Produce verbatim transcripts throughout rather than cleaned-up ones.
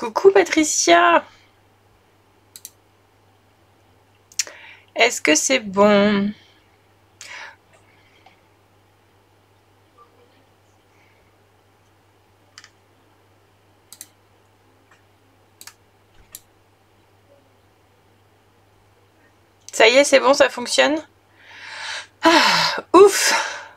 Coucou Patricia. Est-ce que c'est bon? Ça y est, c'est bon, ça fonctionne? Ah, ouf.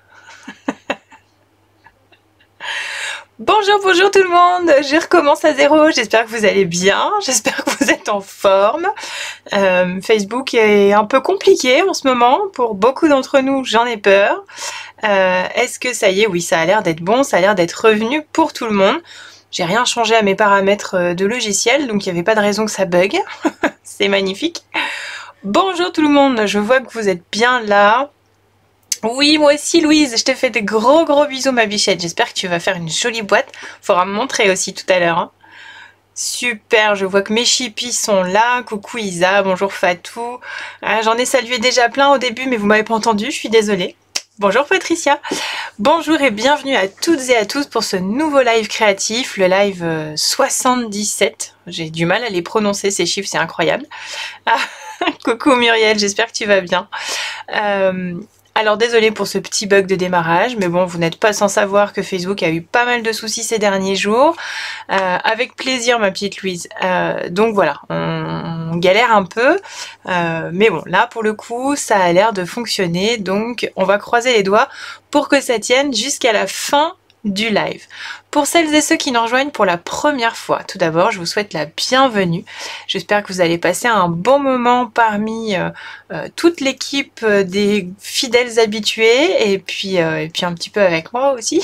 Bonjour, bonjour tout le monde, je recommence à zéro, j'espère que vous allez bien, j'espère que vous êtes en forme. Euh, Facebook est un peu compliqué en ce moment, pour beaucoup d'entre nous, j'en ai peur. Euh, Est-ce que ça y est? Oui, ça a l'air d'être bon, ça a l'air d'être revenu pour tout le monde. J'ai rien changé à mes paramètres de logiciel, donc il n'y avait pas de raison que ça bug. C'est magnifique. Bonjour tout le monde, je vois que vous êtes bien là. Oui, moi aussi Louise, je te fais des gros gros bisous ma bichette. J'espère que tu vas faire une jolie boîte. Faudra me montrer aussi tout à l'heure. Hein. Super, je vois que mes chippies sont là. Coucou Isa, bonjour Fatou. Ah, j'en ai salué déjà plein au début, mais vous m'avez pas entendu, je suis désolée. Bonjour Patricia. Bonjour et bienvenue à toutes et à tous pour ce nouveau live créatif, le live soixante-dix-sept. J'ai du mal à les prononcer, ces chiffres, c'est incroyable. Ah, coucou Muriel, j'espère que tu vas bien. Euh, Alors désolée pour ce petit bug de démarrage, mais bon, vous n'êtes pas sans savoir que Facebook a eu pas mal de soucis ces derniers jours. Euh, avec plaisir ma petite Louise. Euh, donc voilà, on, on galère un peu, euh, mais bon, là pour le coup, ça a l'air de fonctionner, donc on va croiser les doigts pour que ça tienne jusqu'à la fin du live. Pour celles et ceux qui nous rejoignent pour la première fois, tout d'abord, je vous souhaite la bienvenue. J'espère que vous allez passer un bon moment parmi euh, euh, toute l'équipe euh, des fidèles habitués et puis, euh, et puis un petit peu avec moi aussi.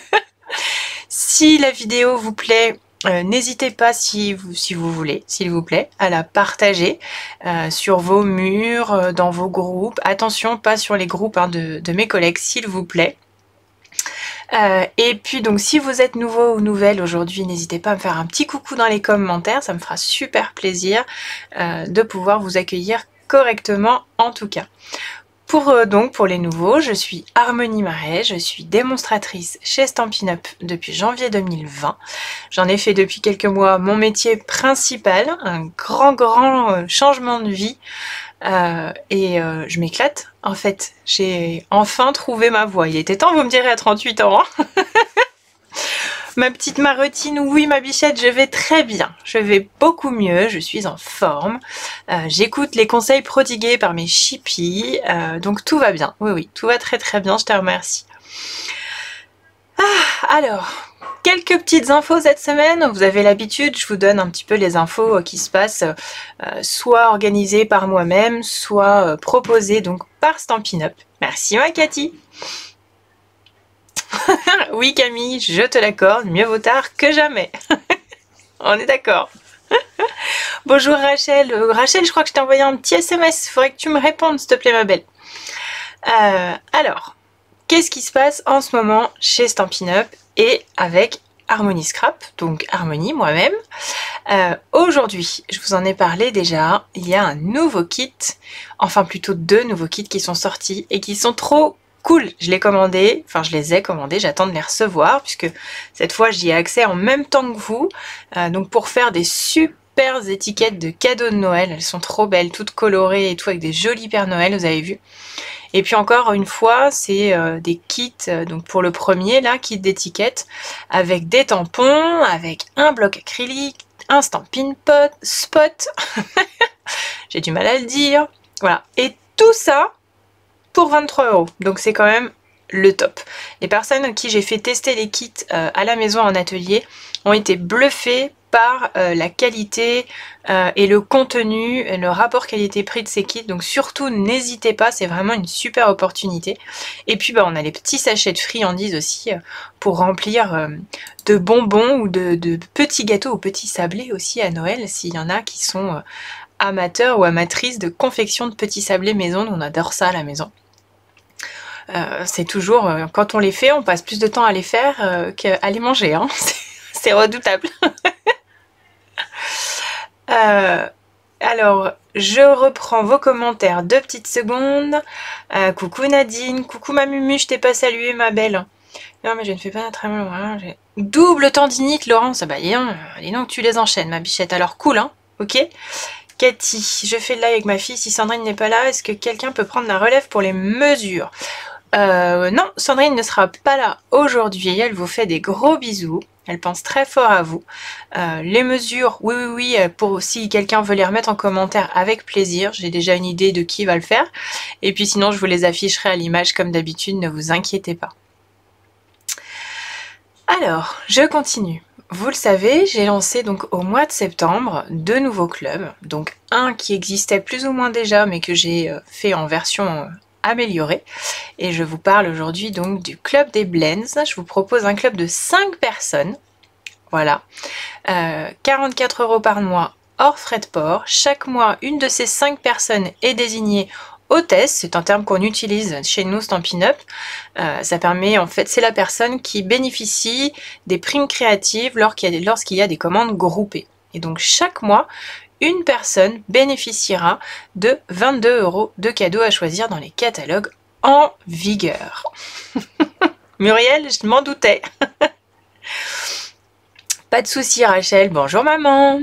Si la vidéo vous plaît, euh, n'hésitez pas si vous, si vous voulez, s'il vous plaît, à la partager euh, sur vos murs, euh, dans vos groupes. Attention, pas sur les groupes hein, de, de mes collègues, s'il vous plaît. Euh, et puis donc si vous êtes nouveau ou nouvelle aujourd'hui, n'hésitez pas à me faire un petit coucou dans les commentaires, ça me fera super plaisir euh, de pouvoir vous accueillir correctement en tout cas. Pour euh, donc pour les nouveaux, je suis Harmonie Marais, je suis démonstratrice chez Stampin' Up depuis janvier deux mille vingt. J'en ai fait depuis quelques mois mon métier principal, un grand grand euh, changement de vie. Euh, et euh, je m'éclate en fait, j'ai enfin trouvé ma voie. Il était temps, vous me direz, à trente-huit ans. Hein. Ma petite Marotine, oui ma bichette, je vais très bien, je vais beaucoup mieux, je suis en forme, euh, j'écoute les conseils prodigués par mes chippies, euh, donc tout va bien, oui oui, tout va très très bien, je te remercie. Ah, alors, quelques petites infos cette semaine, vous avez l'habitude, je vous donne un petit peu les infos qui se passent, euh, soit organisées par moi-même, soit euh, proposées donc par Stampin' Up. Merci ma Cathy. Oui Camille, je te l'accorde, mieux vaut tard que jamais. On est d'accord. Bonjour Rachel. Euh, Rachel, je crois que je t'ai envoyé un petit S M S, il faudrait que tu me répondes s'il te plaît ma belle. Euh, alors, qu'est-ce qui se passe en ce moment chez Stampin' Up et avec Harmonie Scrap, donc Harmonie moi-même. Euh, Aujourd'hui, je vous en ai parlé déjà, il y a un nouveau kit, enfin plutôt deux nouveaux kits qui sont sortis et qui sont trop cool. Je les commandés, enfin je les ai commandés, j'attends de les recevoir puisque cette fois j'y ai accès en même temps que vous, euh, donc pour faire des super étiquettes de cadeaux de Noël, elles sont trop belles, toutes colorées et tout avec des jolis Pères Noël, vous avez vu. Et puis encore une fois, c'est euh, des kits, euh, donc pour le premier là, kit d'étiquettes, avec des tampons, avec un bloc acrylique, un Stampin' Pot, spot, j'ai du mal à le dire, voilà. Et tout ça pour vingt-trois euros, donc c'est quand même le top. Les personnes à qui j'ai fait tester les kits euh, à la maison en atelier ont été bluffées par euh, la qualité euh, et le contenu, et le rapport qualité-prix de ces kits, donc surtout n'hésitez pas, c'est vraiment une super opportunité. Et puis bah, on a les petits sachets de friandises aussi euh, pour remplir euh, de bonbons ou de, de petits gâteaux ou petits sablés aussi à Noël, s'il y en a qui sont euh, amateurs ou amatrices de confection de petits sablés maison, on adore ça à la maison. Euh, c'est toujours, euh, quand on les fait, on passe plus de temps à les faire euh, qu'à les manger, hein. C'est redoutable. euh, alors, je reprends vos commentaires deux petites secondes. Euh, coucou Nadine, coucou ma Mumu, je t'ai pas salué ma belle. Non, mais je ne fais pas naturellement. Voilà, j'ai double tendinite, Laurence. Ah bah, dis donc, dis donc, tu les enchaînes, ma bichette. Alors, cool, hein. Ok. Cathy, je fais le live avec ma fille. Si Sandrine n'est pas là, est-ce que quelqu'un peut prendre la relève pour les mesures? euh, Non, Sandrine ne sera pas là aujourd'hui. Elle vous fait des gros bisous. Elle pense très fort à vous. Euh, les mesures, oui, oui, oui, pour si quelqu'un veut les remettre en commentaire, avec plaisir. J'ai déjà une idée de qui va le faire. Et puis sinon, je vous les afficherai à l'image comme d'habitude, ne vous inquiétez pas. Alors, je continue. Vous le savez, j'ai lancé donc au mois de septembre deux nouveaux clubs. Donc un qui existait plus ou moins déjà, mais que j'ai fait en version améliorée. Et je vous parle aujourd'hui donc du club des Blends. Je vous propose un club de cinq personnes. Voilà. Euh, quarante-quatre euros par mois hors frais de port. Chaque mois, une de ces cinq personnes est désignée hôtesse, c'est un terme qu'on utilise chez nous, Stampin' Up. Euh, ça permet, en fait, c'est la personne qui bénéficie des primes créatives lorsqu'il y a des, lorsqu'il y a des commandes groupées. Et donc, chaque mois, une personne bénéficiera de vingt-deux euros de cadeaux à choisir dans les catalogues en vigueur. Muriel, je m'en doutais. Pas de souci, Rachel. Bonjour, maman.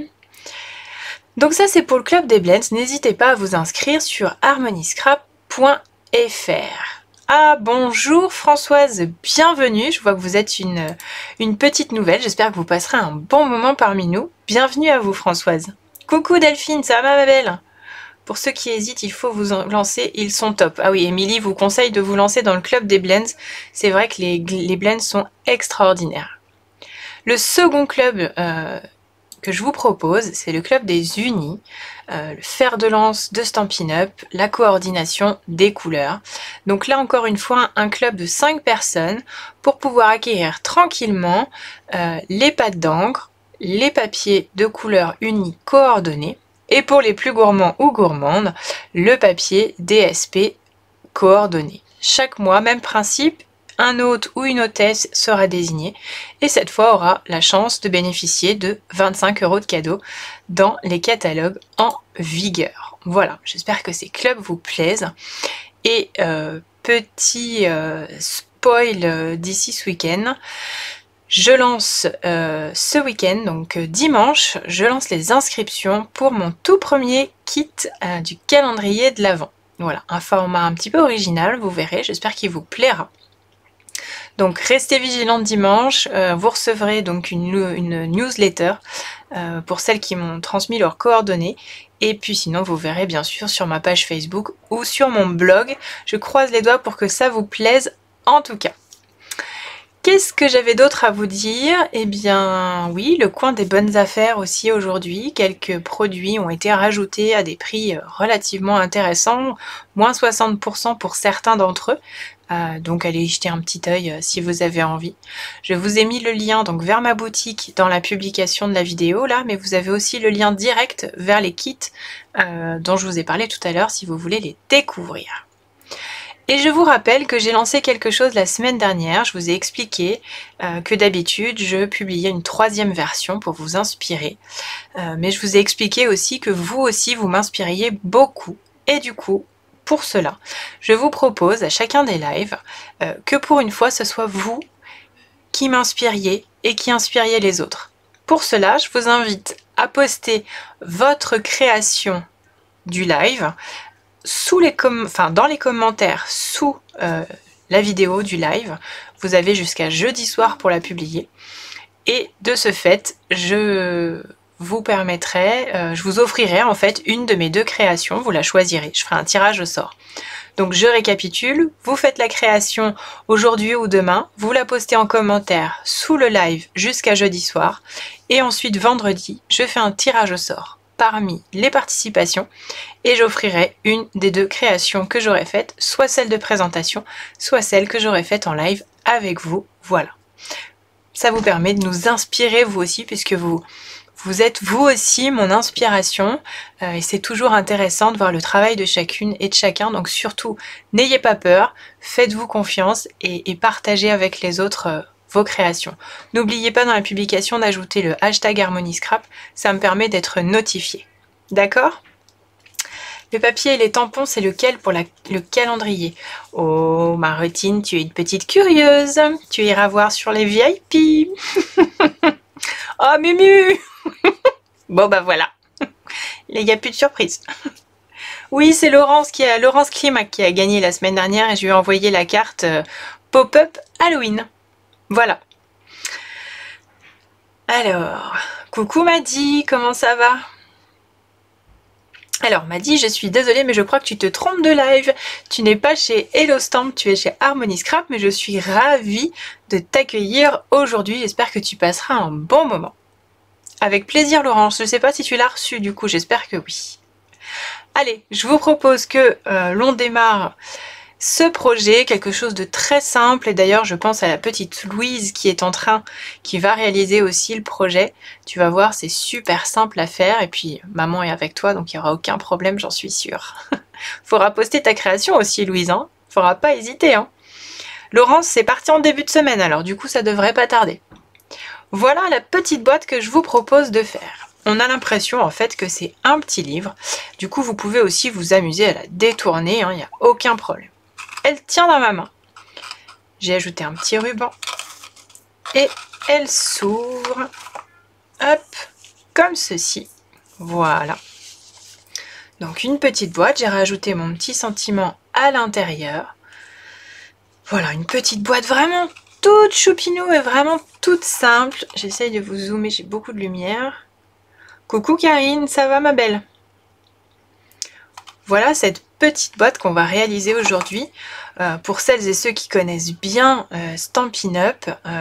Donc ça, c'est pour le club des Blends. N'hésitez pas à vous inscrire sur harmonyscrap point f r. Ah, bonjour Françoise, bienvenue. Je vois que vous êtes une, une petite nouvelle. J'espère que vous passerez un bon moment parmi nous. Bienvenue à vous, Françoise. Coucou Delphine, ça va ma belle? Pour ceux qui hésitent, il faut vous en lancer, ils sont top. Ah oui, Émilie vous conseille de vous lancer dans le club des Blends. C'est vrai que les, les Blends sont extraordinaires. Le second club euh, que je vous propose, c'est le club des unis, euh, le fer de lance de Stampin' Up, la coordination des couleurs. Donc là encore une fois, un club de cinq personnes pour pouvoir acquérir tranquillement euh, les pâtes d'encre, les papiers de couleurs unis coordonnés, et pour les plus gourmands ou gourmandes, le papier D S P coordonné. Chaque mois, même principe, un hôte ou une hôtesse sera désigné et cette fois aura la chance de bénéficier de vingt-cinq euros de cadeaux dans les catalogues en vigueur. Voilà, j'espère que ces clubs vous plaisent. Et euh, petit euh, spoil euh, d'ici ce week-end, je lance euh, ce week-end, donc euh, dimanche, je lance les inscriptions pour mon tout premier kit euh, du calendrier de l'Avent. Voilà, un format un petit peu original, vous verrez, j'espère qu'il vous plaira. Donc restez vigilants dimanche, euh, vous recevrez donc une, une newsletter euh, pour celles qui m'ont transmis leurs coordonnées. Et puis sinon vous verrez bien sûr sur ma page Facebook ou sur mon blog. Je croise les doigts pour que ça vous plaise en tout cas. Qu'est-ce que j'avais d'autre à vous dire? Eh bien oui, le coin des bonnes affaires aussi aujourd'hui. Quelques produits ont été rajoutés à des prix relativement intéressants, moins soixante pour cent pour certains d'entre eux. Euh, donc allez y jeter un petit œil euh, si vous avez envie. Je vous ai mis le lien donc vers ma boutique dans la publication de la vidéo là, mais vous avez aussi le lien direct vers les kits euh, dont je vous ai parlé tout à l'heure si vous voulez les découvrir. Et je vous rappelle que j'ai lancé quelque chose la semaine dernière. Je vous ai expliqué euh, que d'habitude je publiais une troisième version pour vous inspirer, euh, mais je vous ai expliqué aussi que vous aussi vous m'inspiriez beaucoup et du coup pour cela, je vous propose à chacun des lives euh, que pour une fois, ce soit vous qui m'inspiriez et qui inspiriez les autres. Pour cela, je vous invite à poster votre création du live sous les com- enfin, dans les commentaires sous euh, la vidéo du live. Vous avez jusqu'à jeudi soir pour la publier. Et de ce fait, je vous permettrai, euh, je vous offrirai en fait une de mes deux créations, vous la choisirez, je ferai un tirage au sort. Donc je récapitule, vous faites la création aujourd'hui ou demain, vous la postez en commentaire sous le live jusqu'à jeudi soir, et ensuite vendredi, je fais un tirage au sort parmi les participations, et j'offrirai une des deux créations que j'aurai faites, soit celle de présentation, soit celle que j'aurai faite en live avec vous, voilà. Ça vous permet de nous inspirer vous aussi, puisque vous, vous êtes vous aussi mon inspiration. Euh, et c'est toujours intéressant de voir le travail de chacune et de chacun. Donc surtout, n'ayez pas peur, faites-vous confiance et, et partagez avec les autres euh, vos créations. N'oubliez pas dans la publication d'ajouter le hashtag harmonyscrap, ça me permet d'être notifié. D'accord ? Le papier et les tampons, c'est lequel pour la, le calendrier? Oh, Martine, tu es une petite curieuse. Tu iras voir sur les V I P. Oh, Mumu. Bon, bah voilà. Il n'y a plus de surprise. Oui, c'est Laurence, qui a, Laurence Climac qui a gagné la semaine dernière et je lui ai envoyé la carte euh, pop-up Halloween. Voilà. Alors, coucou Maddy, comment ça va? Alors Maddy, je suis désolée mais je crois que tu te trompes de live. Tu n'es pas chez Hello Stamp, tu es chez Harmony Scrap, mais je suis ravie de t'accueillir aujourd'hui. J'espère que tu passeras un bon moment. Avec plaisir Laurence, je ne sais pas si tu l'as reçu du coup, j'espère que oui. Allez, je vous propose que euh, l'on démarre ce projet, quelque chose de très simple, et d'ailleurs je pense à la petite Louise qui est en train, qui va réaliser aussi le projet. Tu vas voir, c'est super simple à faire, et puis maman est avec toi, donc il n'y aura aucun problème, j'en suis sûre. Faudra poster ta création aussi Louise, hein. Faudra pas hésiter. Hein. Laurence, c'est parti en début de semaine, alors du coup ça devrait pas tarder. Voilà la petite boîte que je vous propose de faire. On a l'impression en fait que c'est un petit livre, du coup vous pouvez aussi vous amuser à la détourner, hein, il n'y a aucun problème. Elle tient dans ma main. J'ai ajouté un petit ruban. Et elle s'ouvre. Hop. Comme ceci. Voilà. Donc une petite boîte. J'ai rajouté mon petit sentiment à l'intérieur. Voilà, une petite boîte vraiment toute choupinou et vraiment toute simple. J'essaye de vous zoomer, j'ai beaucoup de lumière. Coucou Karine, ça va ma belle? Voilà cette petite boîte qu'on va réaliser aujourd'hui. Euh, pour celles et ceux qui connaissent bien euh, Stampin' Up. Euh...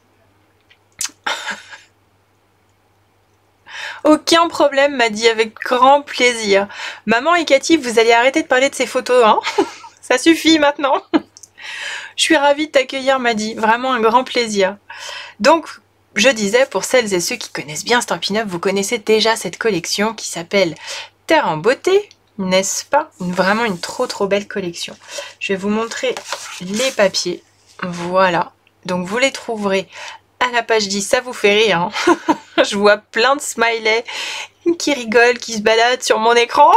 Aucun problème, m'a dit avec grand plaisir. Maman et Cathy, vous allez arrêter de parler de ces photos, hein. Ça suffit maintenant. Je suis ravie de t'accueillir, m'a dit. Vraiment un grand plaisir. Donc, je disais, pour celles et ceux qui connaissent bien Stampin' Up, vous connaissez déjà cette collection qui s'appelle Terre en beauté. N'est-ce pas? Vraiment une trop trop belle collection. Je vais vous montrer les papiers. Voilà. Donc vous les trouverez à la page dix. Ça vous fait rire, hein. Je vois plein de smileys qui rigolent, qui se baladent sur mon écran.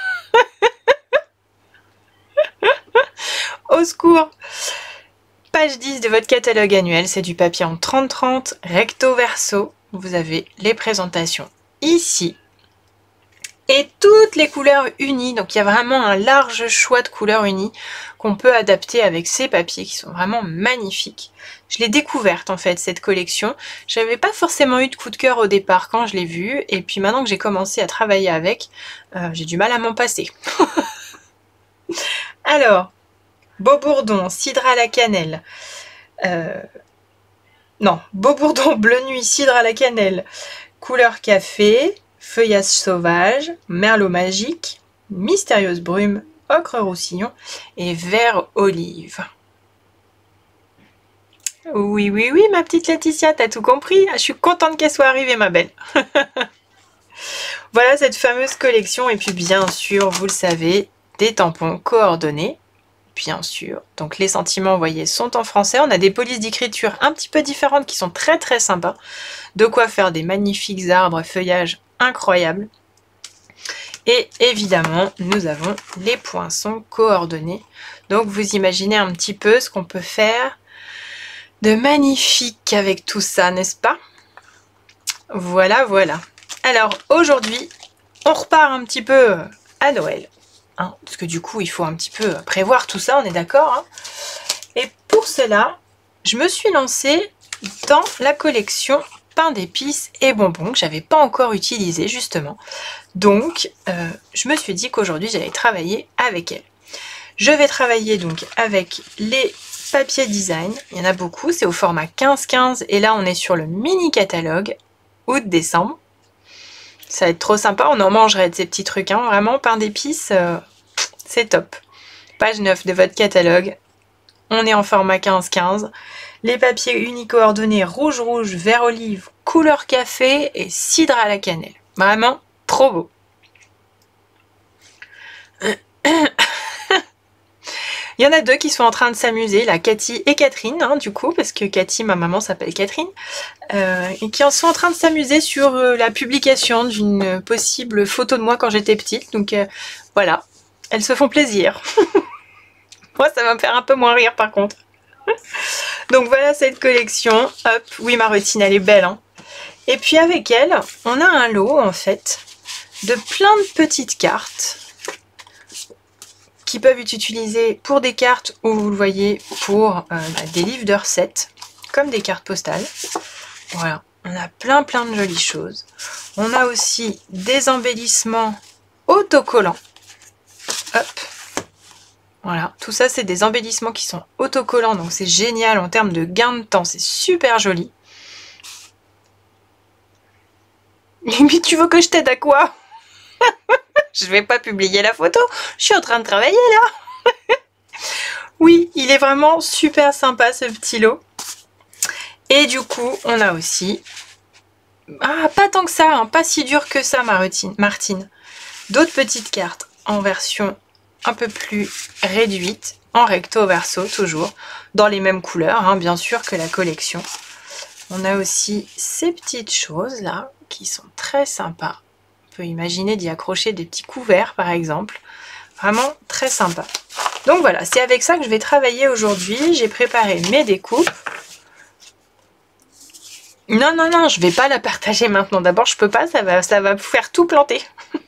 Au secours. Page dix de votre catalogue annuel. C'est du papier en trente trente, recto verso. Vous avez les présentations ici. Et toutes les couleurs unies, donc il y a vraiment un large choix de couleurs unies qu'on peut adapter avec ces papiers qui sont vraiment magnifiques. Je l'ai découverte en fait cette collection, j'avais pas forcément eu de coup de cœur au départ quand je l'ai vue, et puis maintenant que j'ai commencé à travailler avec, euh, j'ai du mal à m'en passer. Alors, Beaubourdon, cidre à la cannelle, euh, non, Beaubourdon bleu nuit, cidre à la cannelle, couleur café, feuillage sauvage, merlot magique, mystérieuse brume, ocre roussillon et vert olive. Oui, oui, oui, ma petite Laetitia, t'as tout compris. Je suis contente qu'elle soit arrivée, ma belle. Voilà cette fameuse collection. Et puis, bien sûr, vous le savez, des tampons coordonnés. Bien sûr. Donc, les sentiments, vous voyez, sont en français. On a des polices d'écriture un petit peu différentes qui sont très, très sympas. De quoi faire des magnifiques arbres, feuillages incroyables. Et évidemment, nous avons les poinçons coordonnés. Donc, vous imaginez un petit peu ce qu'on peut faire de magnifique avec tout ça, n'est-ce pas? Voilà, voilà. Alors, aujourd'hui, on repart un petit peu à Noël. Hein, parce que du coup, il faut un petit peu prévoir tout ça, on est d'accord, hein. Et pour cela, je me suis lancée dans la collection pain d'épices et bonbons que j'avais pas encore utilisé justement. Donc, euh, je me suis dit qu'aujourd'hui, j'allais travailler avec elle. Je vais travailler donc avec les papiers design. Il y en a beaucoup, c'est au format quinze quinze et là, on est sur le mini catalogue août-décembre. Ça va être trop sympa, on en mangerait de ces petits trucs, hein. Vraiment, pain d'épices, euh, c'est top. Page neuf de votre catalogue. On est en format quinze quinze. Les papiers unicoordonnés rouge rouge, vert olive, couleur café et cidre à la cannelle. Vraiment trop beau. Il y en a deux qui sont en train de s'amuser, là, Cathy et Catherine, hein, du coup, parce que Cathy, ma maman, s'appelle Catherine, euh, et qui en sont en train de s'amuser sur euh, la publication d'une possible photo de moi quand j'étais petite. Donc euh, voilà, elles se font plaisir. Moi, ça va me faire un peu moins rire par contre. Donc voilà cette collection. Hop, oui, ma routine, elle est belle, hein. Et puis avec elle, on a un lot, en fait, de plein de petites cartes qui peuvent être utilisées pour des cartes ou, vous le voyez, pour euh, bah, des livres de recettes, comme des cartes postales. Voilà, on a plein plein de jolies choses. On a aussi des embellissements autocollants. Hop. Voilà, tout ça c'est des embellissements qui sont autocollants, donc c'est génial en termes de gain de temps, c'est super joli. Mais tu veux que je t'aide à quoi? Je vais pas publier la photo, je suis en train de travailler là. Oui, il est vraiment super sympa ce petit lot. Et du coup, on a aussi... Ah, pas tant que ça, hein, pas si dur que ça, Martine. Martine. D'autres petites cartes en version un peu plus réduite, en recto verso toujours, dans les mêmes couleurs, hein, bien sûr, que la collection. On a aussi ces petites choses là, qui sont très sympas. On peut imaginer d'y accrocher des petits couverts, par exemple. Vraiment très sympa. Donc voilà, c'est avec ça que je vais travailler aujourd'hui. J'ai préparé mes découpes. Non, non, non, je vais pas la partager maintenant. D'abord, je peux pas, ça va, ça va faire tout planter.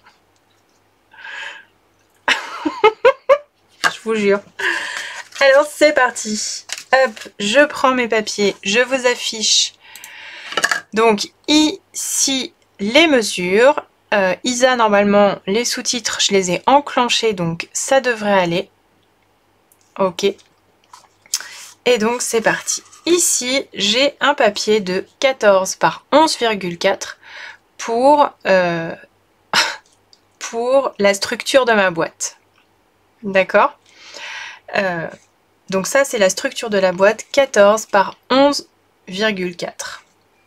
Je vous jure. Alors, c'est parti. Hop, je prends mes papiers, je vous affiche. Donc, ici, les mesures. Euh, Isa, normalement, les sous-titres, je les ai enclenchés, donc ça devrait aller. Ok. Et donc, c'est parti. Ici, j'ai un papier de quatorze par onze virgule quatre pour, euh, pour la structure de ma boîte. D'accord? euh, Donc ça, c'est la structure de la boîte, quatorze par onze virgule quatre.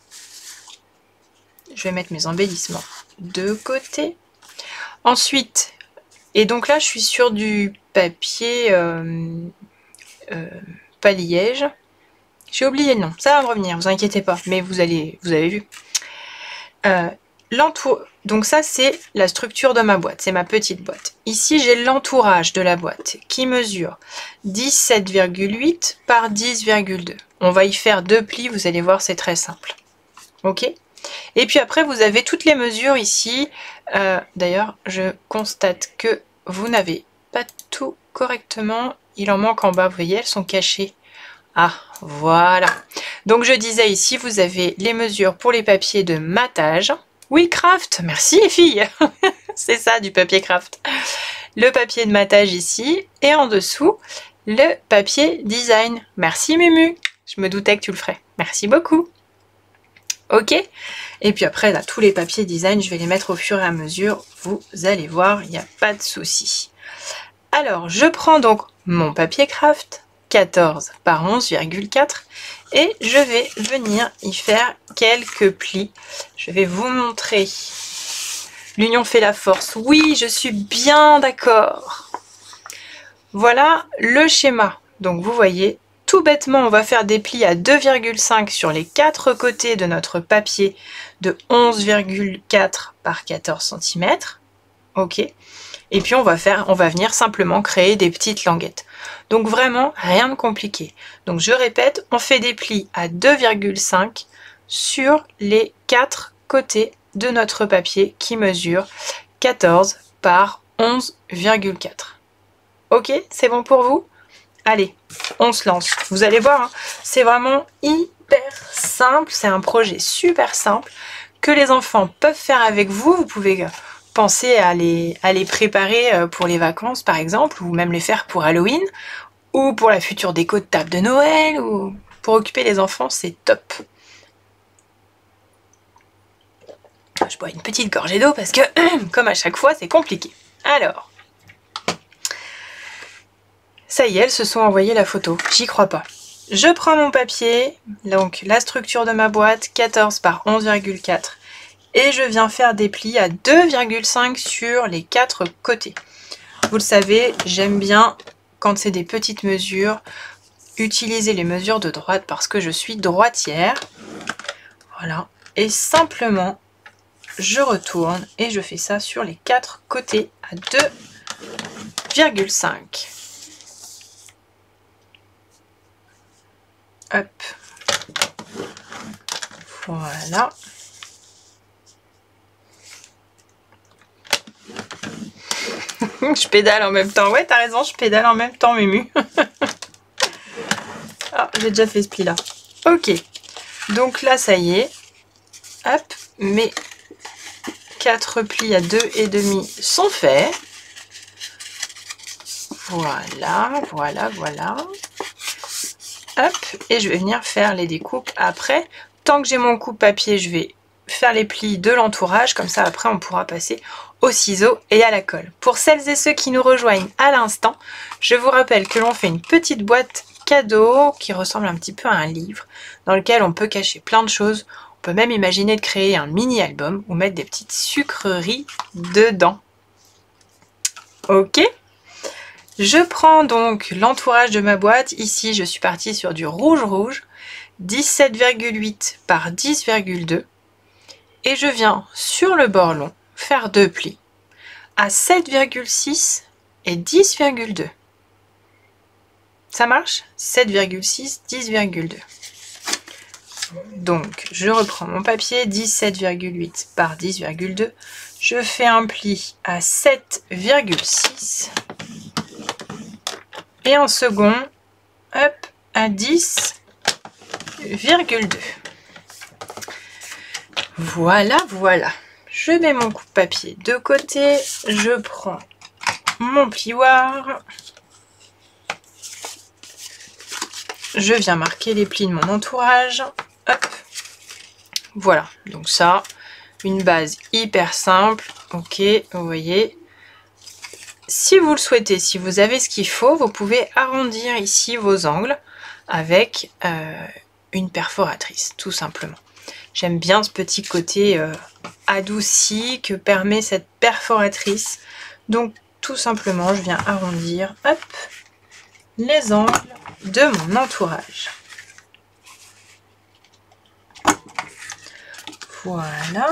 Je vais mettre mes embellissements de côté. Ensuite, et donc là, je suis sur du papier euh, euh, pas liège. J'ai oublié le nom, ça va me revenir, vous inquiétez pas, mais vous allez, vous avez vu. Euh, l'entour, donc ça c'est la structure de ma boîte, c'est ma petite boîte. Ici j'ai l'entourage de la boîte qui mesure dix-sept virgule huit par dix virgule deux. On va y faire deux plis, vous allez voir, c'est très simple. Ok? Et puis après vous avez toutes les mesures ici. Euh, D'ailleurs, je constate que vous n'avez pas tout correctement. Il en manque en bas, vous voyez, elles sont cachées. Ah, voilà. Donc je disais ici, vous avez les mesures pour les papiers de matage. Oui, craft, merci les filles. C'est ça, du papier craft. Le papier de matage ici, et en dessous, le papier design. Merci Mumu, je me doutais que tu le ferais. Merci beaucoup. Ok. Et puis après, là, tous les papiers design, je vais les mettre au fur et à mesure. Vous allez voir, il n'y a pas de souci. Alors, je prends donc mon papier craft, quatorze par onze virgule quatre, et je vais venir y faire quelques plis. Je vais vous montrer. L'union fait la force. Oui, je suis bien d'accord. Voilà le schéma. Donc vous voyez, tout bêtement, on va faire des plis à deux virgule cinq sur les quatre côtés de notre papier de onze virgule quatre par quatorze centimètres. Ok. Et puis on va faire, on va venir simplement créer des petites languettes. Donc vraiment rien de compliqué. Donc je répète, on fait des plis à deux virgule cinq sur les quatre côtés de notre papier qui mesure quatorze par onze virgule quatre. Ok, c'est bon pour vous? Allez, on se lance. Vous allez voir, hein, c'est vraiment hyper simple. C'est un projet super simple que les enfants peuvent faire avec vous. Vous pouvez penser à les, à les préparer pour les vacances, par exemple, ou même les faire pour Halloween, ou pour la future déco de table de Noël, ou pour occuper les enfants, c'est top. Je bois une petite gorgée d'eau parce que, comme à chaque fois, c'est compliqué. Alors, ça y est, elles se sont envoyées la photo. J'y crois pas. Je prends mon papier, donc la structure de ma boîte, quatorze par onze virgule quatre, et je viens faire des plis à deux virgule cinq sur les quatre côtés. Vous le savez, j'aime bien quand c'est des petites mesures, utilisez les mesures de droite parce que je suis droitière. Voilà. Et simplement, je retourne et je fais ça sur les quatre côtés à deux virgule cinq. Hop. Voilà. Je pédale en même temps. Ouais, t'as raison, je pédale en même temps, Mumu. Ah, j'ai déjà fait ce pli là. Ok. Donc là, ça y est. Hop, mes quatre plis à deux et demi sont faits. Voilà, voilà, voilà. Hop, et je vais venir faire les découpes après. Tant que j'ai mon coupe-papier, je vais faire les plis de l'entourage. Comme ça, après, on pourra passer au ciseau et à la colle. Pour celles et ceux qui nous rejoignent à l'instant, je vous rappelle que l'on fait une petite boîte cadeau qui ressemble un petit peu à un livre dans lequel on peut cacher plein de choses. On peut même imaginer de créer un mini-album ou mettre des petites sucreries dedans. Ok. Je prends donc l'entourage de ma boîte. Ici, je suis partie sur du rouge-rouge, dix-sept virgule huit par dix virgule deux. Et je viens sur le bord long faire deux plis à sept virgule six et dix virgule deux. Ça marche? sept virgule six, dix virgule deux. Donc, je reprends mon papier, dix-sept virgule huit par dix virgule deux. Je fais un pli à sept virgule six. Et en second, hop, à dix virgule deux. Voilà, voilà. Je mets mon coupe-papier de côté. Je prends mon plioir. Je viens marquer les plis de mon entourage. Hop. Voilà. Donc ça, une base hyper simple. Ok, vous voyez. Si vous le souhaitez, si vous avez ce qu'il faut, vous pouvez arrondir ici vos angles avec euh, une perforatrice, tout simplement. J'aime bien ce petit côté euh, adouci que permet cette perforatrice. Donc tout simplement, je viens arrondir hop, les angles de mon entourage. Voilà.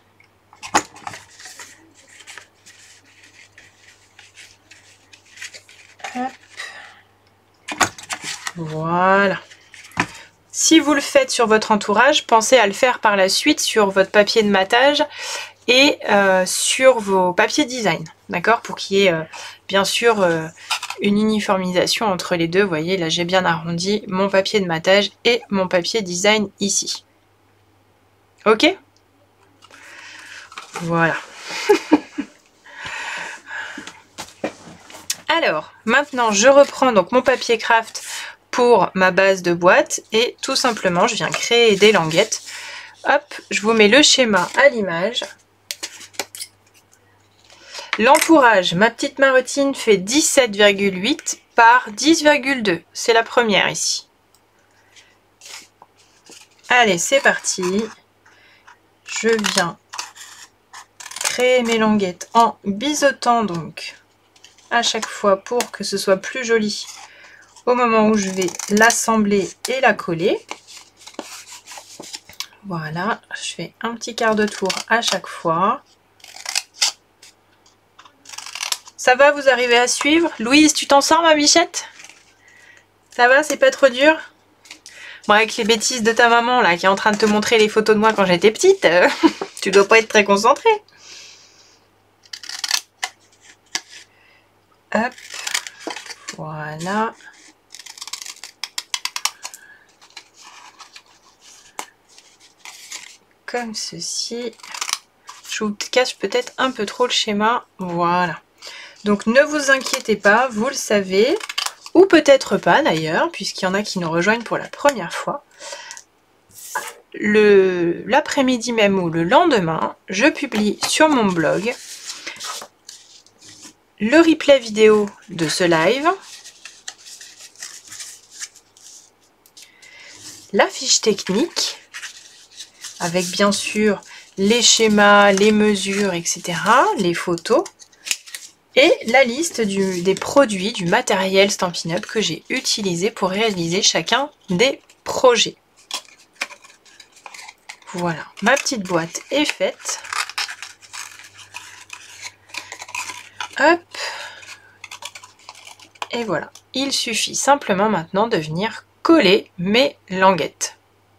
Hop. Voilà. Si vous le faites sur votre entourage, pensez à le faire par la suite sur votre papier de matage et euh, sur vos papiers design, d'accord? Pour qu'il y ait euh, bien sûr euh, une uniformisation entre les deux. Vous voyez, là j'ai bien arrondi mon papier de matage et mon papier design ici. Ok? Voilà. Alors, maintenant je reprends donc mon papier craft pour ma base de boîte et tout simplement je viens créer des languettes. Hop, je vous mets le schéma à l'image. L'entourage, ma petite marotine fait dix-sept virgule huit par dix virgule deux. C'est la première ici. Allez, c'est parti. Je viens créer mes languettes en biseautant donc à chaque fois pour que ce soit plus joli au moment où je vais l'assembler et la coller. Voilà, je fais un petit quart de tour à chaque fois. Ça va, vous arrivez à suivre? Louise, tu t'en sors ma bichette? Ça va, c'est pas trop dur? Bon, avec les bêtises de ta maman là qui est en train de te montrer les photos de moi quand j'étais petite, euh, tu dois pas être très concentrée. Hop, voilà. Comme ceci. Je vous cache peut-être un peu trop le schéma. Voilà. Donc ne vous inquiétez pas, vous le savez. Ou peut-être pas d'ailleurs, puisqu'il y en a qui nous rejoignent pour la première fois. Le l'après-midi même ou le lendemain, je publie sur mon blog le replay vidéo de ce live, la fiche technique, avec bien sûr les schémas, les mesures, et cetera, les photos, et la liste du, des produits, du matériel Stampin' Up que j'ai utilisé pour réaliser chacun des projets. Voilà, ma petite boîte est faite. Hop. Et voilà, il suffit simplement maintenant de venir coller mes languettes.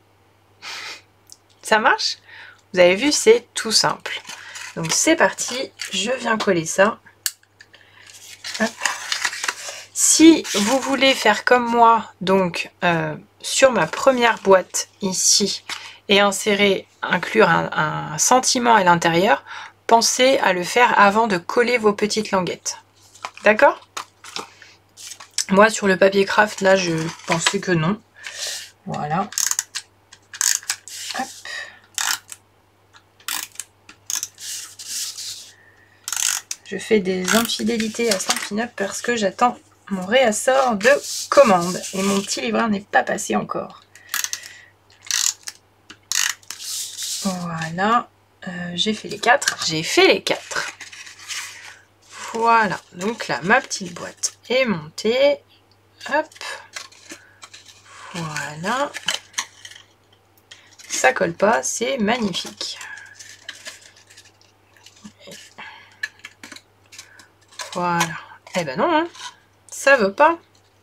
Ça marche? Vous avez vu, c'est tout simple. Donc c'est parti, je viens coller ça. Hop. Si vous voulez faire comme moi, donc euh, sur ma première boîte ici, et insérer, inclure un, un sentiment à l'intérieur, pensez à le faire avant de coller vos petites languettes. D'accord? Moi, sur le papier craft, là, je pensais que non. Voilà. Hop. Je fais des infidélités à Stampin' Up parce que j'attends mon réassort de commande. Et mon petit livreur n'est pas passé encore. Voilà. Euh, j'ai fait les quatre. J'ai fait les quatre. Voilà, donc là, ma petite boîte est montée. Hop. Voilà. Ça colle pas, c'est magnifique. Voilà. Eh ben non, hein. Ça veut pas.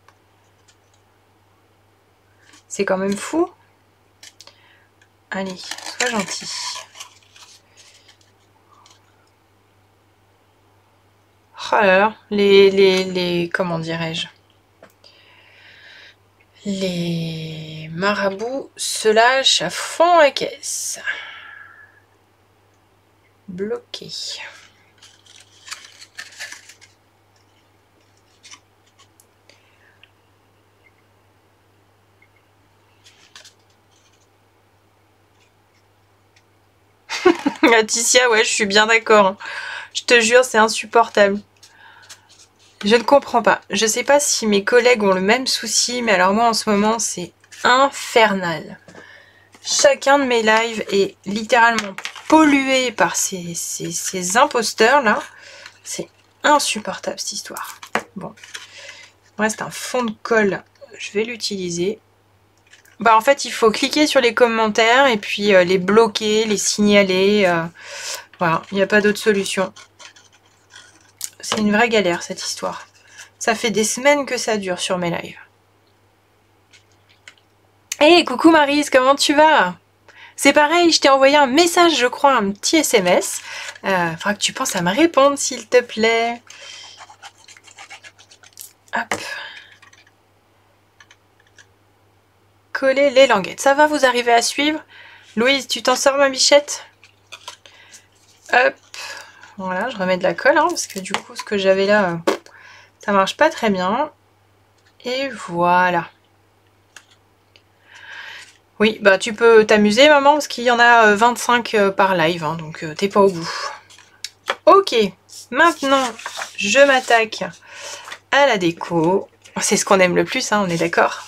C'est quand même fou. Allez, sois gentil. Oh là là, les, les, les, comment dirais-je, les marabouts se lâchent à fond la caisse. Bloqué. Laetitia, ouais, je suis bien d'accord. Je te jure, c'est insupportable. Je ne comprends pas. Je sais pas si mes collègues ont le même souci, mais alors moi en ce moment c'est infernal. Chacun de mes lives est littéralement pollué par ces, ces, ces imposteurs là. C'est insupportable cette histoire. Bon, il reste un fond de colle. Je vais l'utiliser. Bah en fait il faut cliquer sur les commentaires et puis euh, les bloquer, les signaler. Euh, voilà, il n'y a pas d'autre solution. C'est une vraie galère cette histoire. Ça fait des semaines que ça dure sur mes lives. Hey, coucou Maryse, comment tu vas? C'est pareil, je t'ai envoyé un message, je crois, un petit S M S. Il euh, faudra que tu penses à me répondre, s'il te plaît. Hop. Coller les languettes. Ça va, vous arrivez à suivre? Louise, tu t'en sors, ma bichette? Hop. Voilà, je remets de la colle, hein, parce que du coup, ce que j'avais là, euh, ça marche pas très bien. Et voilà. Oui, bah tu peux t'amuser, maman, parce qu'il y en a vingt-cinq par live, hein, donc euh, t'es pas au bout. Ok, maintenant, je m'attaque à la déco. C'est ce qu'on aime le plus, hein, on est d'accord?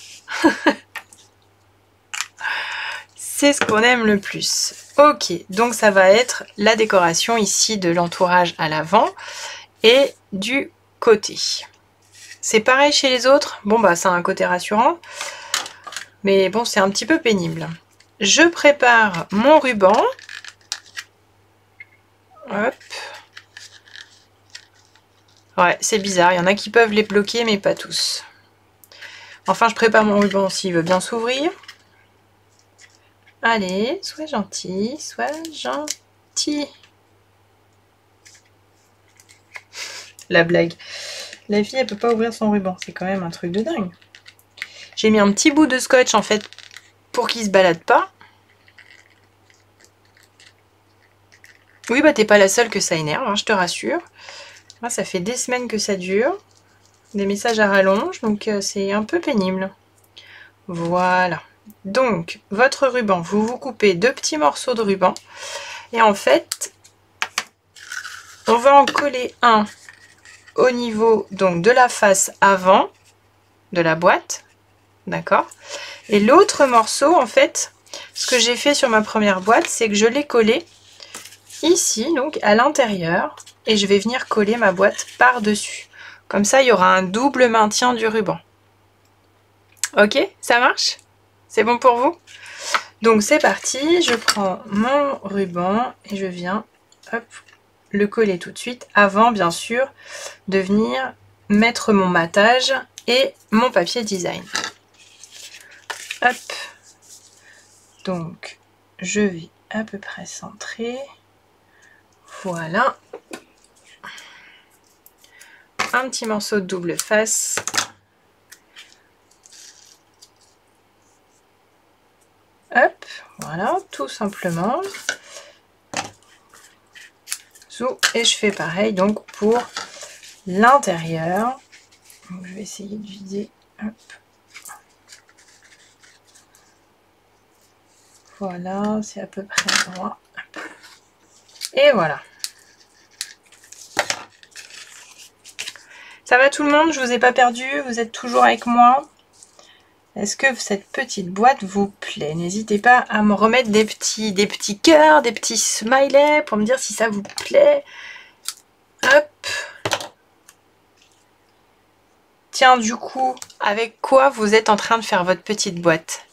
C'est ce qu'on aime le plus. Ok, donc ça va être la décoration ici de l'entourage à l'avant et du côté. C'est pareil chez les autres? Bon, bah ça a un côté rassurant. Mais bon, c'est un petit peu pénible. Je prépare mon ruban. Hop. Ouais, c'est bizarre. Il y en a qui peuvent les bloquer, mais pas tous. Enfin, je prépare mon ruban s'il veut bien s'ouvrir. Allez, sois gentil, sois gentil. La blague. La fille, elle peut pas ouvrir son ruban. C'est quand même un truc de dingue. J'ai mis un petit bout de scotch en fait pour qu'il se balade pas. Oui, bah t'es pas la seule que ça énerve, hein, je te rassure. Moi, ça fait des semaines que ça dure. Des messages à rallonge, donc euh, c'est un peu pénible. Voilà. Donc, votre ruban, vous vous coupez deux petits morceaux de ruban. Et en fait, on va en coller un au niveau donc de la face avant de la boîte. D'accord? Et l'autre morceau, en fait, ce que j'ai fait sur ma première boîte, c'est que je l'ai collé ici, donc à l'intérieur, et je vais venir coller ma boîte par-dessus. Comme ça, il y aura un double maintien du ruban. Ok, ça marche? C'est bon pour vous? Donc c'est parti, je prends mon ruban et je viens hop, le coller tout de suite, avant bien sûr de venir mettre mon matage et mon papier design. Hop, donc je vais à peu près centrer. Voilà. Un petit morceau de double face. Hop, voilà, tout simplement. Et je fais pareil donc pour l'intérieur. Je vais essayer de vider. Hop. Voilà, c'est à peu près droit. Et voilà. Ça va tout le monde? Je vous ai pas perdu? Vous êtes toujours avec moi? Est-ce que cette petite boîte vous plaît? N'hésitez pas à me remettre des petits, des petits cœurs, des petits smileys pour me dire si ça vous plaît. Hop. Tiens, du coup, avec quoi vous êtes en train de faire votre petite boîte?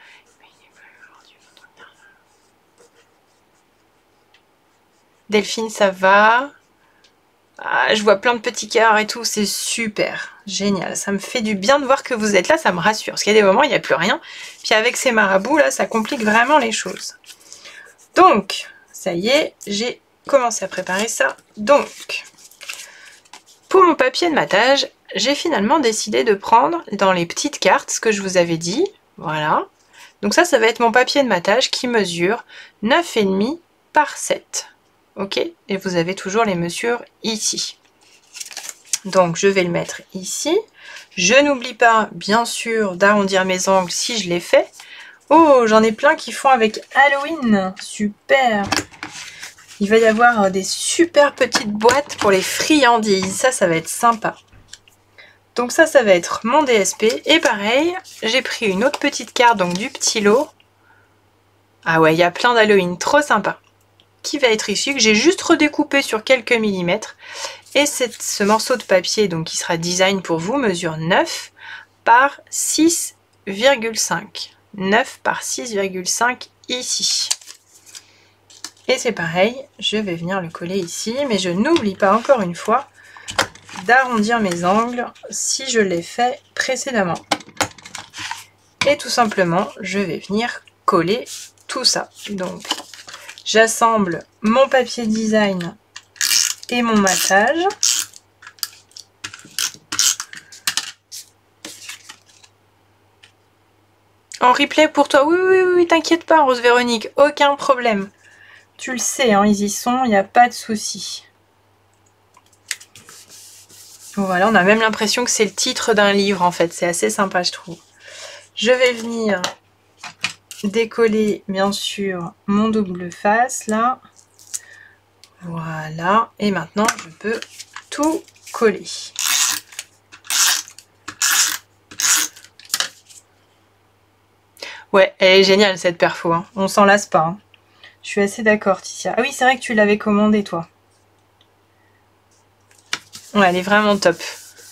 Delphine, ça va? Ah, je vois plein de petits cœurs et tout, c'est super, génial. Ça me fait du bien de voir que vous êtes là, ça me rassure. Parce qu'il y a des moments, il n'y a plus rien. Puis avec ces marabouts, là, ça complique vraiment les choses. Donc, ça y est, j'ai commencé à préparer ça. Donc, pour mon papier de matage, j'ai finalement décidé de prendre dans les petites cartes ce que je vous avais dit. Voilà. Donc ça, ça va être mon papier de matage qui mesure neuf virgule cinq par sept. Ok, et vous avez toujours les mesures ici. Donc je vais le mettre ici. Je n'oublie pas bien sûr d'arrondir mes angles si je l'ai fait. Oh, j'en ai plein qui font avec Halloween. Super. Il va y avoir des super petites boîtes pour les friandises. Ça, ça va être sympa. Donc ça, ça va être mon D S P. Et pareil, j'ai pris une autre petite carte, donc du petit lot. Ah ouais, il y a plein d'Halloween, trop sympa. Qui va être ici, que j'ai juste redécoupé sur quelques millimètres. Et cette, ce morceau de papier, donc qui sera design pour vous, mesure neuf par six virgule cinq. neuf par six virgule cinq ici. Et c'est pareil, je vais venir le coller ici, mais je n'oublie pas encore une fois d'arrondir mes angles si je l'ai fait précédemment. Et tout simplement, je vais venir coller tout ça. Donc, j'assemble mon papier design et mon matage. En replay pour toi? Oui, oui, oui, t'inquiète pas, Rose Véronique, aucun problème. Tu le sais, hein, ils y sont, il n'y a pas de souci. Voilà, on a même l'impression que c'est le titre d'un livre en fait, c'est assez sympa je trouve. Je vais venir décoller bien sûr mon double face là. Voilà, et maintenant je peux tout coller. Ouais, elle est géniale cette perfo, hein. On s'en lasse pas. Hein. Je suis assez d'accord, Ticia. Ah oui, c'est vrai que tu l'avais commandée toi. Ouais, elle est vraiment top.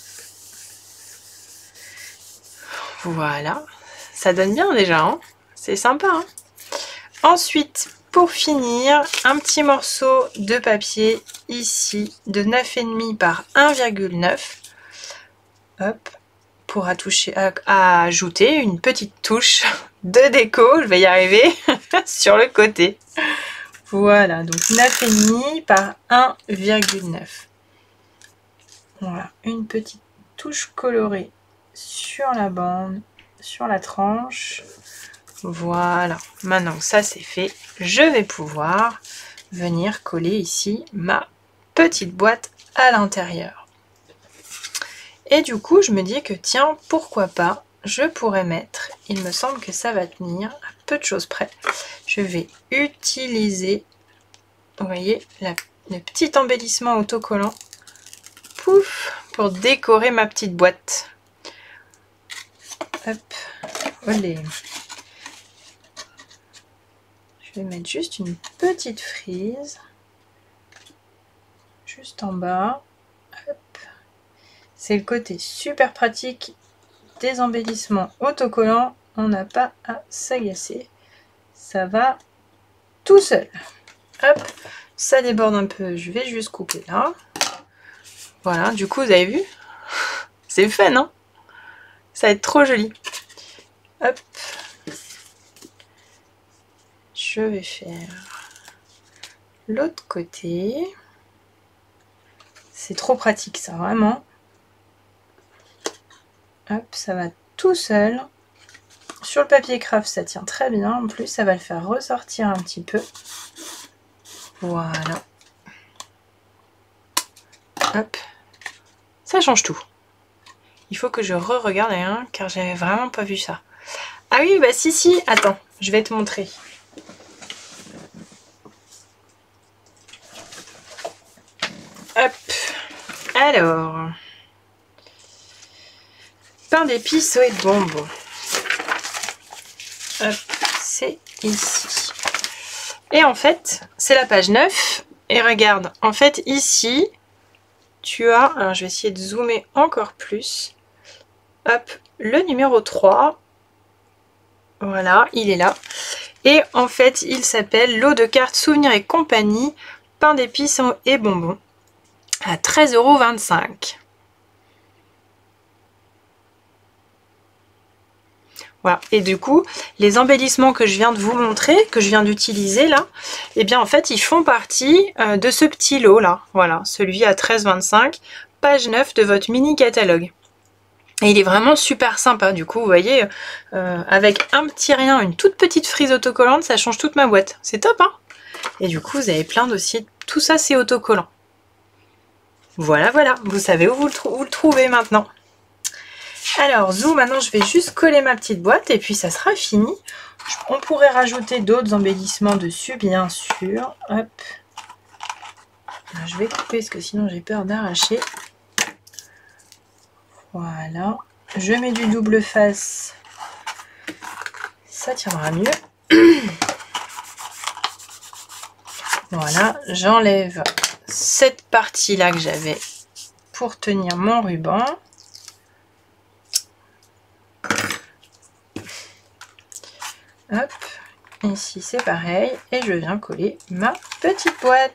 Voilà, ça donne bien déjà, hein. C'est sympa. Hein. Ensuite, pour finir, un petit morceau de papier ici de neuf virgule cinq par un virgule neuf. Hop, pour attoucher, à, à ajouter une petite touche de déco, je vais y arriver, sur le côté. Voilà, donc neuf virgule cinq par un virgule neuf. Voilà, une petite touche colorée sur la bande, sur la tranche. Voilà, maintenant que ça c'est fait, je vais pouvoir venir coller ici ma petite boîte à l'intérieur. Et du coup, je me dis que tiens, pourquoi pas, je pourrais mettre, il me semble que ça va tenir à peu de choses près. Je vais utiliser, vous voyez, la, le petit embellissement autocollant, pouf, pour décorer ma petite boîte. Hop, olé. Je vais mettre juste une petite frise. juste en bas. C'est le côté super pratique des embellissements autocollants. On n'a pas à s'agacer. Ça va tout seul. Hop, ça déborde un peu. Je vais juste couper là. Voilà, du coup, vous avez vu? C'est fun, hein? Ça va être trop joli. Hop. Je vais faire l'autre côté. C'est trop pratique, ça, vraiment. Hop, ça va tout seul. Sur le papier craft, ça tient très bien. En plus, ça va le faire ressortir un petit peu. Voilà. Hop. Ça change tout. Il faut que je re-regarde un, car j'avais vraiment pas vu ça. Ah oui, bah si, si. Attends, je vais te montrer. Hop. Alors. Pain d'épices et bonbons. Hop, c'est ici. Et en fait, c'est la page neuf. Et regarde, en fait, ici, tu as... Alors, je vais essayer de zoomer encore plus. Hop, le numéro trois. Voilà, il est là. Et en fait, il s'appelle lot de cartes souvenirs et compagnie, pain d'épices et bonbons, à treize euros vingt-cinq. Voilà, et du coup, les embellissements que je viens de vous montrer, que je viens d'utiliser là, eh bien en fait, ils font partie euh, de ce petit lot là. Voilà, celui à treize vingt-cinq, page neuf de votre mini catalogue. Et il est vraiment super sympa, du coup, vous voyez, euh, avec un petit rien, une toute petite frise autocollante, ça change toute ma boîte. C'est top, hein? Et du coup, vous avez plein de dossiers. Tout ça, c'est autocollant. Voilà, voilà. Vous savez où vous le, où le trouvez maintenant. Alors, zou, maintenant, je vais juste coller ma petite boîte et puis ça sera fini. On pourrait rajouter d'autres embellissements dessus, bien sûr. Hop. Alors, je vais couper parce que sinon, j'ai peur d'arracher. Voilà, je mets du double face, ça tiendra mieux. Voilà, j'enlève cette partie-là que j'avais pour tenir mon ruban. Hop, ici c'est pareil, et je viens coller ma petite boîte.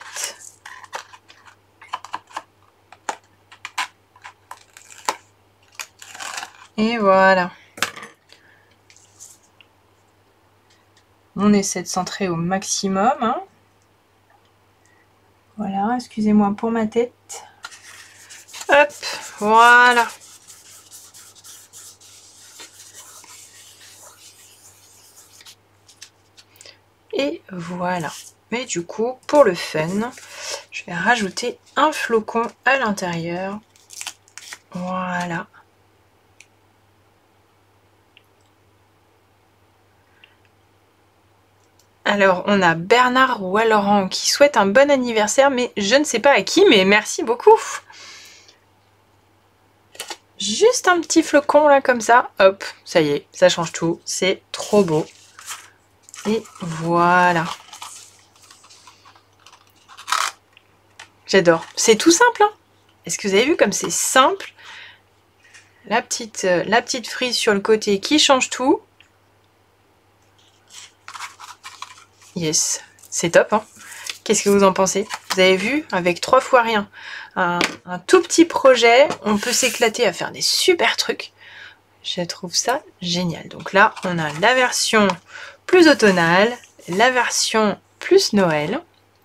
Et voilà. On essaie de centrer au maximum. Hein. Voilà, excusez-moi pour ma tête. Hop, voilà. Et voilà. Mais du coup, pour le fun, je vais rajouter un flocon à l'intérieur. Voilà. Alors, on a Bernard Wallerand qui souhaite un bon anniversaire, mais je ne sais pas à qui, mais merci beaucoup. Juste un petit flocon là, comme ça. Hop, ça y est, ça change tout. C'est trop beau. Et voilà. J'adore. C'est tout simple. Hein. Est-ce que vous avez vu comme c'est simple? La petite, euh, la petite frise sur le côté qui change tout. Yes, c'est top. Hein. Qu'est-ce que vous en pensez? Vous avez vu, avec trois fois rien, un, un tout petit projet, on peut s'éclater à faire des super trucs. Je trouve ça génial. Donc là, on a la version plus automnale, la version plus Noël.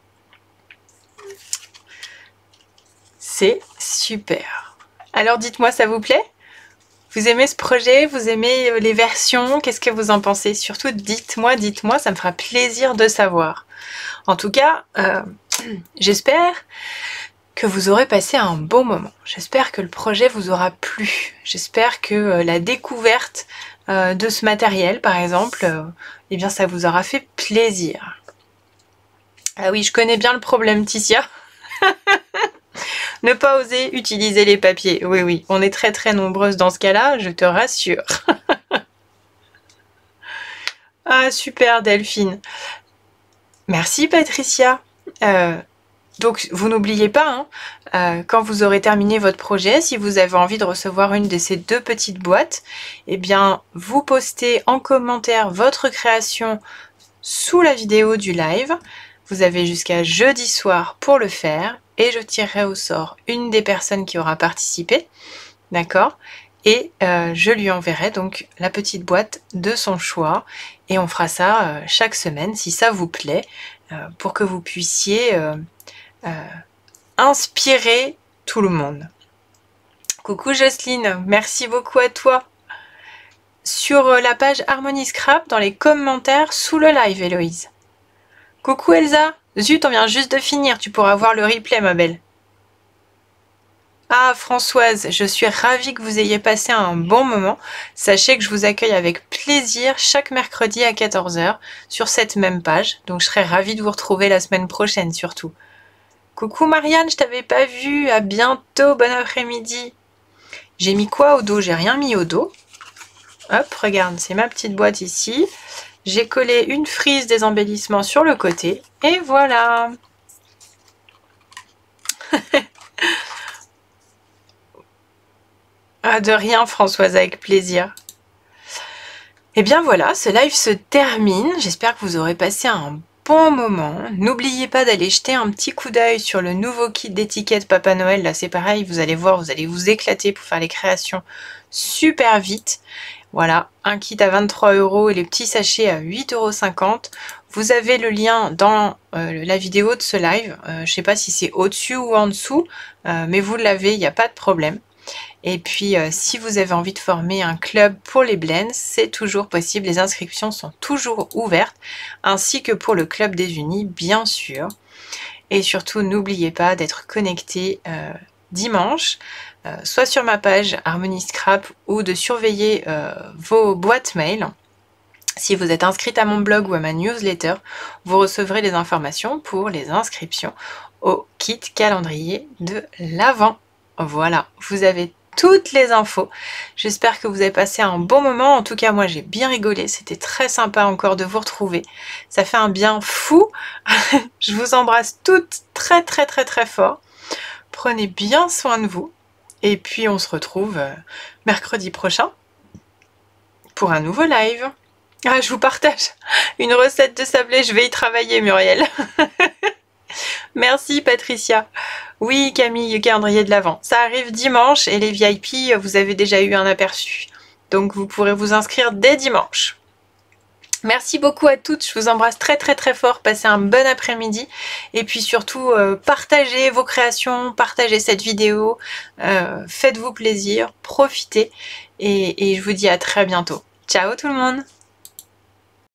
C'est super. Alors dites-moi, ça vous plaît? Vous aimez ce projet? Vous aimez les versions? Qu'est-ce que vous en pensez? Surtout, dites-moi, dites-moi, ça me fera plaisir de savoir. En tout cas, euh, j'espère que vous aurez passé un bon moment. J'espère que le projet vous aura plu. J'espère que euh, la découverte euh, de ce matériel, par exemple, euh, eh bien, ça vous aura fait plaisir. Ah oui, je connais bien le problème, Ticia. Ne pas oser utiliser les papiers. Oui, oui, on est très très nombreuses dans ce cas-là, je te rassure. Ah, super Delphine. Merci Patricia. Euh, Donc vous n'oubliez pas, hein, euh, quand vous aurez terminé votre projet, si vous avez envie de recevoir une de ces deux petites boîtes, eh bien vous postez en commentaire votre création sous la vidéo du live. Vous avez jusqu'à jeudi soir pour le faire et je tirerai au sort une des personnes qui aura participé, d'accord? Et euh, je lui enverrai donc la petite boîte de son choix et on fera ça euh, chaque semaine si ça vous plaît, euh, pour que vous puissiez euh, euh, inspirer tout le monde. Coucou Jocelyne, merci beaucoup à toi. Sur la page Harmony Scrap, dans les commentaires sous le live, Héloïse. Coucou Elsa, zut, on vient juste de finir, tu pourras voir le replay ma belle. Ah Françoise, je suis ravie que vous ayez passé un bon moment. Sachez que je vous accueille avec plaisir chaque mercredi à quatorze heures sur cette même page. Donc je serai ravie de vous retrouver la semaine prochaine surtout. Coucou Marianne, je t'avais pas vu, à bientôt, bon après-midi. J'ai mis quoi au dos? J'ai rien mis au dos. Hop, regarde, c'est ma petite boîte ici. J'ai collé une frise des embellissements sur le côté. Et voilà. Ah, de rien Françoise, avec plaisir. Et bien voilà, ce live se termine. J'espère que vous aurez passé un bon moment. N'oubliez pas d'aller jeter un petit coup d'œil sur le nouveau kit d'étiquette Papa Noël. Là c'est pareil, vous allez voir, vous allez vous éclater pour faire les créations super vite. Voilà, un kit à vingt-trois euros et les petits sachets à huit euros cinquante. Vous avez le lien dans euh, la vidéo de ce live. Euh, je ne sais pas si c'est au-dessus ou en dessous, euh, mais vous l'avez, il n'y a pas de problème. Et puis, euh, si vous avez envie de former un club pour les blends, c'est toujours possible. Les inscriptions sont toujours ouvertes, ainsi que pour le Club des Unis, bien sûr. Et surtout, n'oubliez pas d'être connecté euh, dimanche, euh, soit sur ma page Harmony Scrap ou de surveiller euh, vos boîtes mail. Si vous êtes inscrite à mon blog ou à ma newsletter, vous recevrez les informations pour les inscriptions au kit calendrier de l'Avent. Voilà, vous avez toutes les infos. J'espère que vous avez passé un bon moment. En tout cas, moi, j'ai bien rigolé. C'était très sympa encore de vous retrouver. Ça fait un bien fou. Je vous embrasse toutes très, très, très, très fort. Prenez bien soin de vous. Et puis, on se retrouve mercredi prochain pour un nouveau live. Ah, je vous partage une recette de sablé. Je vais y travailler, Muriel. Merci Patricia. Oui Camille, calendrier de l'Avent. Ça arrive dimanche et les V I P, vous avez déjà eu un aperçu. Donc vous pourrez vous inscrire dès dimanche. Merci beaucoup à toutes, je vous embrasse très très très fort, passez un bon après-midi. Et puis surtout, euh, partagez vos créations, partagez cette vidéo, euh, faites-vous plaisir, profitez. Et, et je vous dis à très bientôt. Ciao tout le monde!